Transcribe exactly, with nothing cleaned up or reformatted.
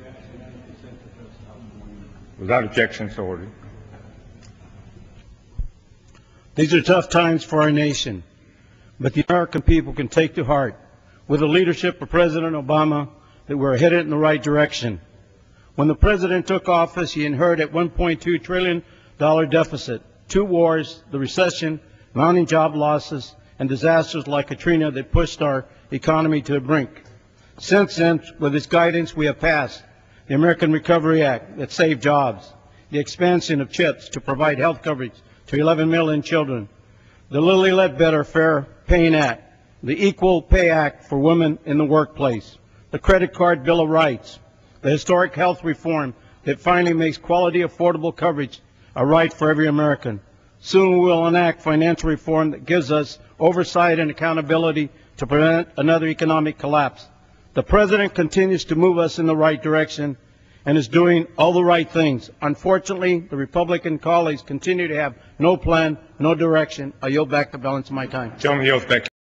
Without objection, so ordered. These are tough times for our nation, but the American people can take to heart, with the leadership of President Obama, that we're headed in the right direction. When the President took office, he inherited a one point two trillion dollar deficit, two wars, the recession, mounting job losses, and disasters like Katrina that pushed our economy to the brink. Since then, with his guidance, we have passed the American Recovery Act that saved jobs, the expansion of CHIPS to provide health coverage to eleven million children, the Lilly Ledbetter Fair Paying Act, the Equal Pay Act for women in the workplace, the Credit Card Bill of Rights, the historic health reform that finally makes quality, affordable coverage a right for every American. Soon we will enact financial reform that gives us oversight and accountability to prevent another economic collapse. The President continues to move us in the right direction and is doing all the right things. Unfortunately, the Republican colleagues continue to have no plan, no direction. I yield back the balance of my time. Gentleman yields back.